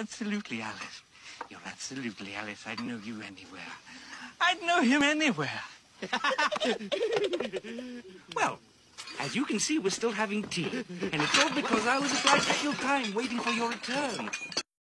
Absolutely, Alice. You're absolutely Alice. I'd know you anywhere. I'd know him anywhere. Well, as you can see, we're still having tea. And it's all because I was obliged to kill time waiting for your return.